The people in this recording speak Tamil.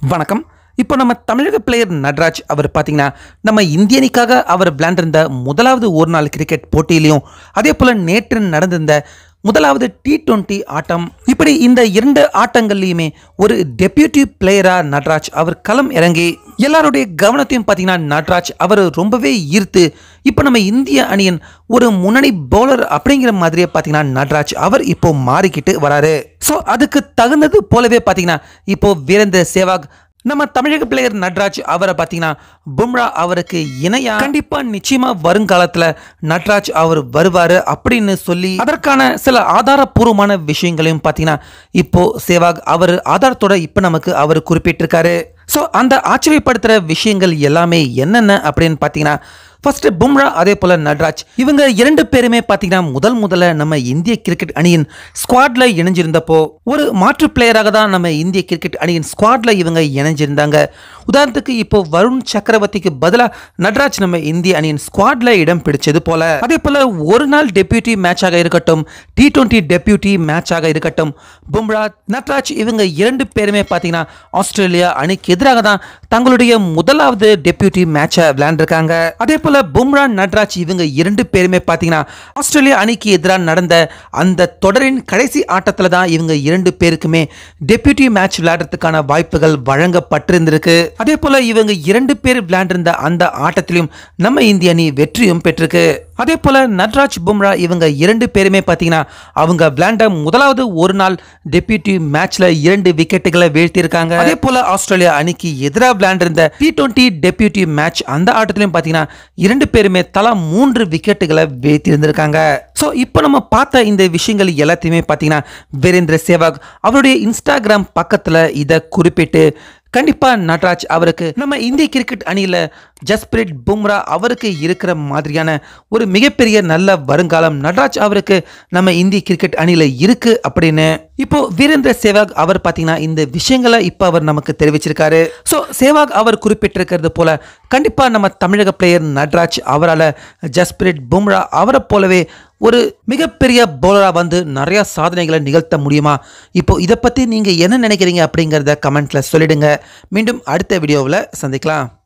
வணக்கம். இப்போ நம்ம தமிழக பிளேயர் நட்ராஜ் அவர் பார்த்தீங்கன்னா நம்ம இந்திய அணிக்காக அவர் விளையாண்டிருந்த முதலாவது ஒரு நாள் கிரிக்கெட் போட்டியிலையும் அதே போல் நேற்று நடந்திருந்த முதலாவது T20 ஆட்டம், இப்படி இந்த இரண்டு ஆட்டங்கள்லையுமே ஒரு டெபியூட்டி பிளேயரா நட்ராஜ் அவர் களம் இறங்கி எல்லாருடைய கவனத்தையும் பார்த்தீங்கன்னா நட்ராஜ் அவர் ரொம்பவே ஈர்த்து இப்போ நம்ம இந்திய அணியின் ஒரு முன்னணி பவுலர் அப்படிங்கிற மாதிரியே பார்த்தீங்கன்னா நட்ராஜ் அவர் இப்போ மாறிக்கிட்டு வராரு. ஸோ அதுக்கு தகுந்தது போலவே பார்த்தீங்கன்னா இப்போ வீரேந்திர சேவாக் நம்ம தமிழக பிளேயர் நட்ராஜ் அவரை பார்த்தீங்கன்னா பும்ரா அவருக்கு இணையா கண்டிப்பா நிச்சயமா வருங்காலத்தில் நட்ராஜ் அவர் வருவாரு அப்படின்னு சொல்லி அதற்கான சில ஆதாரப்பூர்வமான விஷயங்களையும் பார்த்தீங்கன்னா இப்போ சேவாக் அவர் ஆதாரத்தோட இப்போ நமக்கு அவர் குறிப்பிட்டிருக்காரு. ஸோ அந்த ஆச்சரியப்படுத்துகிற விஷயங்கள் எல்லாமே என்னென்ன அப்படின்னு பார்த்தீங்கன்னா ஃபர்ஸ்ட் பும்ரா அதே போல நட்ராஜ் இவங்க இரண்டு பேருமே பார்த்தீங்கன்னா முதல்ல நம்ம இந்திய கிரிக்கெட் அணியின் ஸ்குவாட்ல இணைஞ்சிருந்தப்போ ஒரு மாற்று பிளேயராக தான் நம்ம இந்திய கிரிக்கெட் அணியின் ஸ்குவாட்ல இவங்க இணைஞ்சிருந்தாங்க. உதாரணத்துக்கு இப்போ வருண் சக்கரவர்த்திக்கு பதிலாக நட்ராஜ் நம்ம இந்திய அணியின் ஸ்குவாட்ல இடம் பிடிச்சது போல, அதே போல ஒரு நாள் டெபியூட்டி மேட்சாக இருக்கட்டும், T20 டெபியூட்டி மேட்சாக இருக்கட்டும், பும்ரா நட்ராஜ் இவங்க இரண்டு பேருமே பார்த்தீங்கன்னா ஆஸ்திரேலியா அணிக்கு எதிராக தான் தங்களுடைய முதலாவது டெபியூட்டி மேட்சை விளையாண்டிருக்காங்க. அதே போல பும்ரா நட்ராஜ் இவங்க இரண்டு பேருமே பார்த்தீங்கன்னா ஆஸ்திரேலியா அணிக்கு எதிராக நடந்த அந்த தொடரின் கடைசி ஆட்டத்தில் தான் இவங்க இரண்டு பேருக்குமே டெபியூட்டி மேட்ச் விளையாடுறதுக்கான வாய்ப்புகள் வழங்கப்பட்டிருந்திருக்கு. அதே போல இவங்க இரண்டு பேர் விளையாண்டிருந்த அந்த ஆட்டத்திலும் நம்ம இந்திய அணி வெற்றியும் பெற்றிருக்கு. அதே போல நட்ராஜ் பும்ரா இவங்க இரண்டு பேருமே பார்த்தீங்கன்னா அவங்க விளையாண்ட முதலாவது ஒரு நாள் டெபியூட்டி மேட்ச்ல 2 விக்கெட்டுகளை வீழ்த்தியிருக்காங்க. அதே போல ஆஸ்திரேலியா அணிக்கு எதிராக விளையாண்டிருந்த T20 டெபியூட்டி மேட்ச் அந்த ஆட்டத்திலும் பார்த்தீங்கன்னா இரண்டு பேருமே தலா 3 விக்கெட்டுகளை வீழ்த்தியிருந்திருக்காங்க. ஸோ இப்போ நம்ம பார்த்த இந்த விஷயங்கள் எல்லாத்தையுமே பார்த்தீங்கன்னா வீரேந்திர சேவாக் அவருடைய இன்ஸ்டாகிராம் பக்கத்தில் இதை குறிப்பிட்டு கண்டிப்பா நட்ராஜ் அவருக்கு நம்ம இந்திய கிரிக்கெட் அணியில ஜஸ்பிரீத் பும்ரா அவருக்கு இருக்கிற மாதிரியான ஒரு மிகப்பெரிய நல்ல வருங்காலம் நட்ராஜ் அவருக்கு நம்ம இந்திய கிரிக்கெட் அணியில இருக்கு அப்படின்னு இப்போ வீரேந்திர சேவாக் அவர் பார்த்தீங்கன்னா இந்த விஷயங்களை இப்போ அவர் நமக்கு தெரிவிச்சிருக்காரு. ஸோ சேவாக் அவர் குறிப்பிட்டிருக்கிறது போல கண்டிப்பா நம்ம தமிழக பிளேயர் நட்ராஜ் அவரால் ஜஸ்பிரீத் பும்ரா அவரை போலவே ஒரு மிகப்பெரிய பவுலரா வந்து நிறைய சாதனைகளை நிகழ்த்த முடியுமா? இப்போ இதை பத்தி நீங்க என்ன நினைக்கிறீங்க அப்படிங்கிறத கமெண்ட்ல சொல்லிடுங்க. மீண்டும் அடுத்த வீடியோவில் சந்திக்கலாம்.